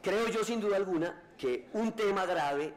creo yo sin duda alguna que un tema grave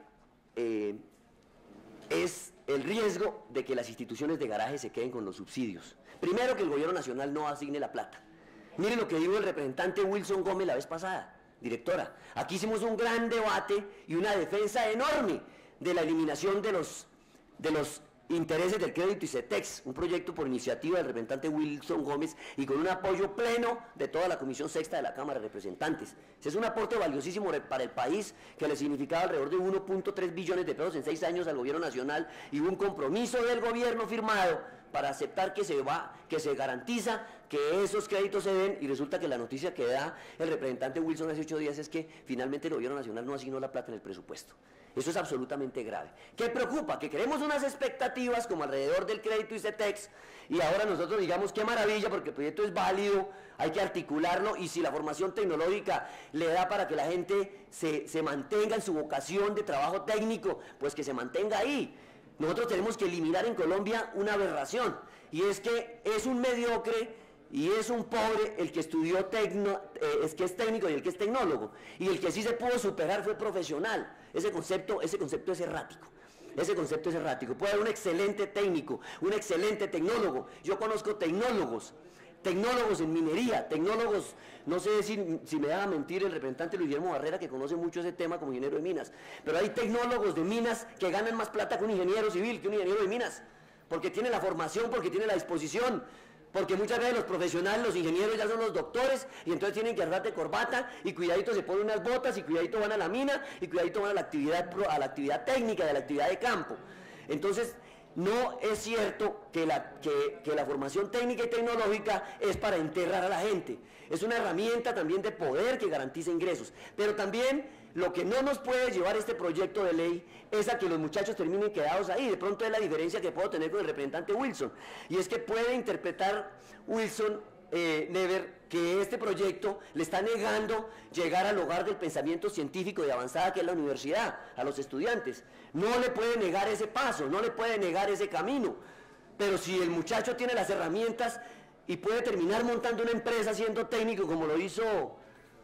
es el riesgo de que las instituciones de garaje se queden con los subsidios. Primero, que el gobierno nacional no asigne la plata. Miren lo que dijo el representante Wilson Gómez la vez pasada. Directora, aquí hicimos un gran debate y una defensa enorme de la eliminación de los intereses del crédito ICETEX, un proyecto por iniciativa del representante Wilson Gómez y con un apoyo pleno de toda la Comisión Sexta de la Cámara de Representantes. Ese es un aporte valiosísimo para el país, que le significaba alrededor de 1.3 billones de pesos en 6 años al gobierno nacional, y un compromiso del gobierno firmado para aceptar que se garantiza que esos créditos se den, y resulta que la noticia que da el representante Wilson hace 8 días es que finalmente el gobierno nacional no asignó la plata en el presupuesto. Eso es absolutamente grave. ¿Qué preocupa? Que queremos unas expectativas como alrededor del crédito ICETEX, y ahora nosotros digamos qué maravilla porque el proyecto es válido, hay que articularlo, y si la formación tecnológica le da para que la gente se mantenga en su vocación de trabajo técnico, pues que se mantenga ahí. Nosotros tenemos que eliminar en Colombia una aberración, y es que es un mediocre y es un pobre el que estudió es que es técnico y el que es tecnólogo, y el que sí se pudo superar fue profesional. Ese concepto es errático. Ese concepto es errático. Puede haber un excelente técnico, un excelente tecnólogo. Yo conozco tecnólogos en minería, tecnólogos, no sé si me da mentir el representante Luis Guillermo Barrera, que conoce mucho ese tema como ingeniero de minas, pero hay tecnólogos de minas que ganan más plata que un ingeniero civil, que un ingeniero de minas, porque tiene la formación, porque tiene la disposición, porque muchas veces los profesionales, los ingenieros ya son los doctores, y entonces tienen que andar de corbata, y cuidadito se ponen unas botas, y cuidadito van a la mina, y cuidadito van a la actividad técnica, de la actividad de campo. Entonces, no es cierto que la formación técnica y tecnológica es para enterrar a la gente. Es una herramienta también de poder que garantiza ingresos. Pero también lo que no nos puede llevar este proyecto de ley es a que los muchachos terminen quedados ahí. De pronto es la diferencia que puedo tener con el representante Wilson. Y es que puede interpretar Wilson Never que este proyecto le está negando llegar al hogar del pensamiento científico de avanzada que es la universidad, a los estudiantes. No le puede negar ese paso, no le puede negar ese camino, pero si el muchacho tiene las herramientas y puede terminar montando una empresa siendo técnico como lo hizo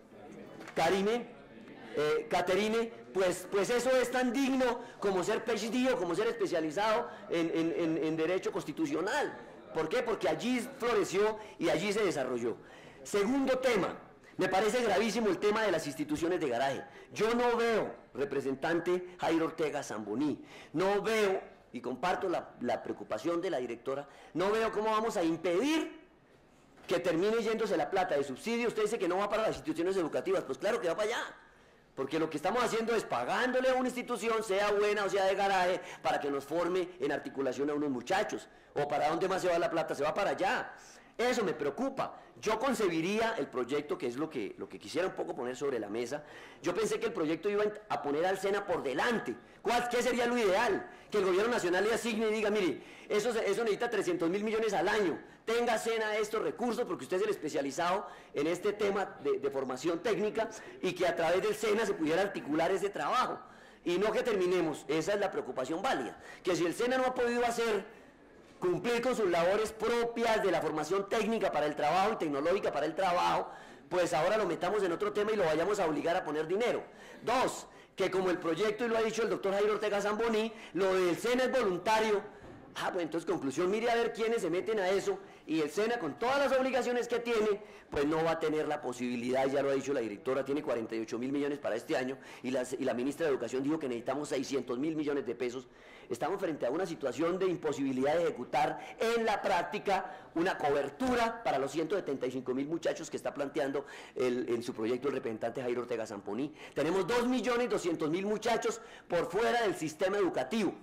Caterine, pues eso es tan digno como ser PhD o como ser especializado en derecho constitucional. ¿Por qué? Porque allí floreció y allí se desarrolló. Segundo tema, me parece gravísimo el tema de las instituciones de garaje. Yo no veo, representante Jairo Ortega Zamboní, no veo, y comparto la preocupación de la directora, no veo cómo vamos a impedir que termine yéndose la plata de subsidio. Usted dice que no va para las instituciones educativas, pues claro que va para allá. Porque lo que estamos haciendo es pagándole a una institución, sea buena o sea de garaje, para que nos forme en articulación a unos muchachos. ¿O para dónde más se va la plata? Se va para allá. Eso me preocupa. Yo concebiría el proyecto, que es lo que quisiera un poco poner sobre la mesa. Yo pensé que el proyecto iba a poner al SENA por delante. ¿Qué sería lo ideal? Que el gobierno nacional le asigne y diga, mire, eso necesita 300.000 millones al año. Tenga SENA estos recursos porque usted es el especializado en este tema de formación técnica, y que a través del SENA se pudiera articular ese trabajo. Y no que terminemos, esa es la preocupación válida, que si el SENA no ha podido cumplir con sus labores propias de la formación técnica para el trabajo y tecnológica para el trabajo, pues ahora lo metamos en otro tema y lo vayamos a obligar a poner dinero. Dos, que como el proyecto, y lo ha dicho el doctor Jairo Ortega Zamboní, lo del SENA es voluntario. Pues entonces, conclusión, mire a ver quiénes se meten a eso, y el SENA, con todas las obligaciones que tiene, pues no va a tener la posibilidad. Ya lo ha dicho la directora, tiene 48.000 millones para este año, y la ministra de Educación dijo que necesitamos 600.000 millones de pesos. Estamos frente a una situación de imposibilidad de ejecutar en la práctica una cobertura para los 175.000 muchachos que está planteando en su proyecto el representante Jairo Ortega Zamboní. Tenemos 2.200.000 muchachos por fuera del sistema educativo,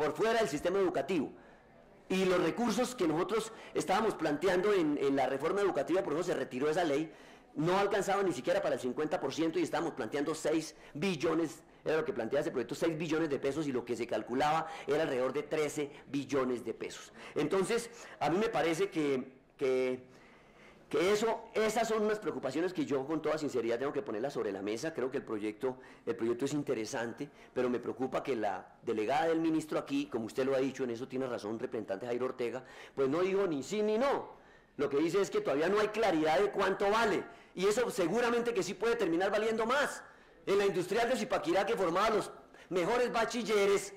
y los recursos que nosotros estábamos planteando en la reforma educativa, por eso se retiró esa ley, no alcanzaban ni siquiera para el 50%, y estábamos planteando 6 billones, era lo que planteaba ese proyecto, 6 billones de pesos, y lo que se calculaba era alrededor de 13 billones de pesos. Entonces, a mí me parece que esas son unas preocupaciones que yo con toda sinceridad tengo que ponerlas sobre la mesa. Creo que el proyecto es interesante, pero me preocupa que la delegada del ministro aquí, como usted lo ha dicho, en eso tiene razón representante Jairo Ortega, pues no dijo ni sí ni no. Lo que dice es que todavía no hay claridad de cuánto vale, y eso seguramente que sí puede terminar valiendo más. en la industrial de Zipaquirá, que formaba los mejores bachilleres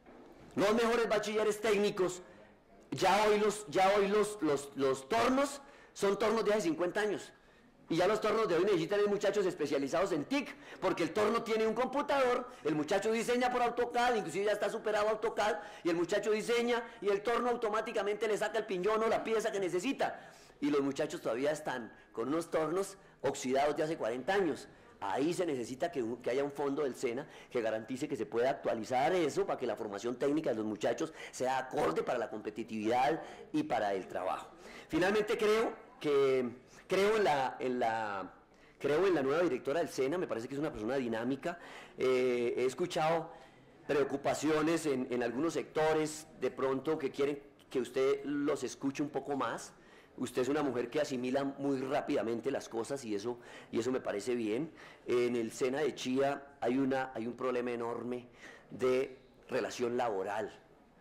técnicos, ya hoy los tornos son tornos de hace 50 años. Y ya los tornos de hoy necesitan muchachos especializados en TIC, porque el torno tiene un computador, el muchacho diseña por AutoCAD, inclusive ya está superado AutoCAD, y el muchacho diseña y el torno automáticamente le saca el piñón o la pieza que necesita. Y los muchachos todavía están con unos tornos oxidados de hace 40 años. Ahí se necesita que haya un fondo del SENA que garantice que se pueda actualizar eso para que la formación técnica de los muchachos sea acorde para la competitividad y para el trabajo. Finalmente creo en la nueva directora del SENA, me parece que es una persona dinámica. He escuchado preocupaciones en algunos sectores, de pronto que quieren que usted los escuche un poco más. Usted es una mujer que asimila muy rápidamente las cosas y eso me parece bien. En el SENA de Chía hay un problema enorme de relación laboral.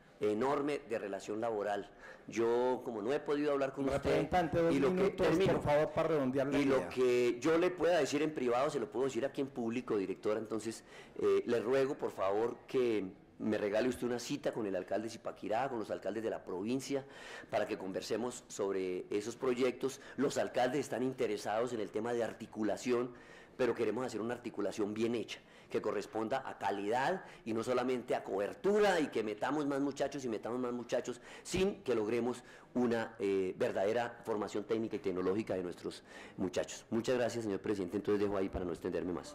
Yo, como no he podido hablar con usted, y lo que termino, por favor, para redondear la y idea. lo que yo le pueda decir en privado, se lo puedo decir aquí en público, directora. Entonces, le ruego, por favor, que me regale usted una cita con el alcalde de Zipaquirá, con los alcaldes de la provincia, para que conversemos sobre esos proyectos. Los alcaldes están interesados en el tema de articulación, pero queremos hacer una articulación bien hecha, que corresponda a calidad y no solamente a cobertura, y que metamos más muchachos sin que logremos una verdadera formación técnica y tecnológica de nuestros muchachos. Muchas gracias, señor presidente. Entonces dejo ahí para no extenderme más.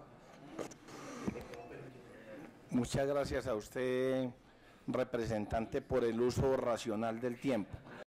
Muchas gracias a usted, representante, por el uso racional del tiempo.